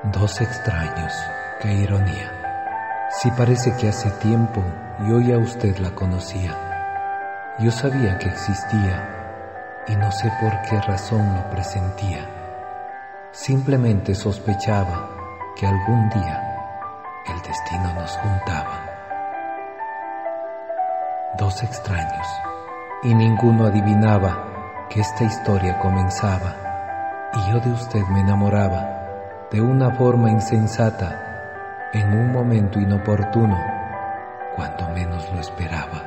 Dos extraños, qué ironía. Si parece que hace tiempo yo ya a usted la conocía. Yo sabía que existía y no sé por qué razón lo presentía. Simplemente sospechaba que algún día el destino nos juntaba. Dos extraños, y ninguno adivinaba que esta historia comenzaba, y yo de usted me enamoraba de una forma insensata, en un momento inoportuno, cuando menos lo esperaba.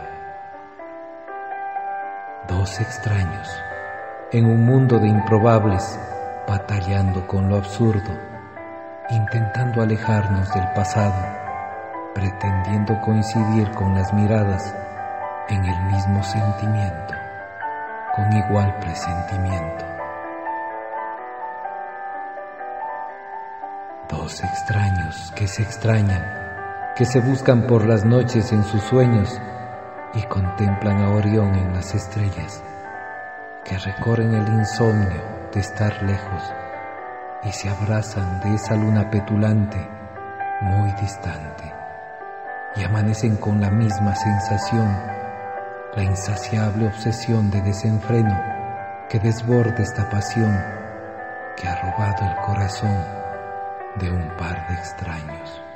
Dos extraños, en un mundo de improbables, batallando con lo absurdo, intentando alejarnos del pasado, pretendiendo coincidir con las miradas en el mismo sentimiento, con igual presentimiento. Dos extraños que se extrañan, que se buscan por las noches en sus sueños y contemplan a Orión en las estrellas, que recorren el insomnio de estar lejos y se abrazan de esa luna petulante muy distante y amanecen con la misma sensación, la insaciable obsesión de desenfreno que desborda esta pasión que ha robado el corazón de un par de extraños.